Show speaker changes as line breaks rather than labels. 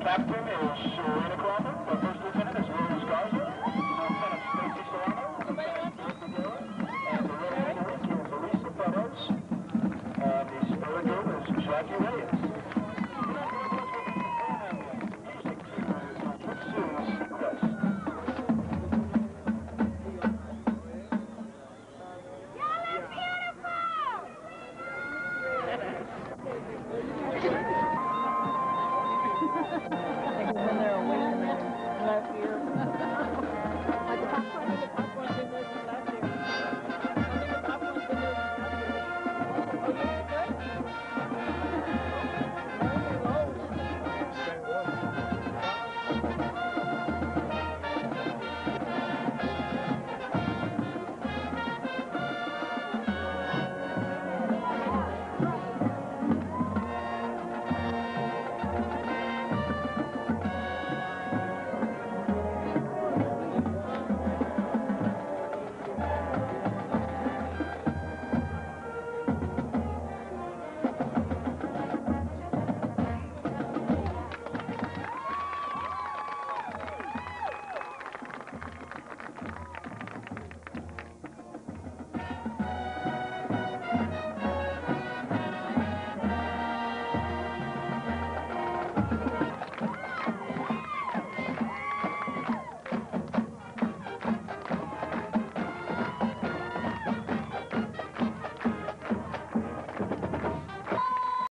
captain is Serena Crawford. The first lieutenant is Rose Garza. Lieutenant Stacy Solano. Lieutenant Steve Madera. And the red handler is Elisa Perez. And the spirited is Jackie Reyes. Music to Pursue's Sequest.
When they're awake and left here. Like the popcorn in the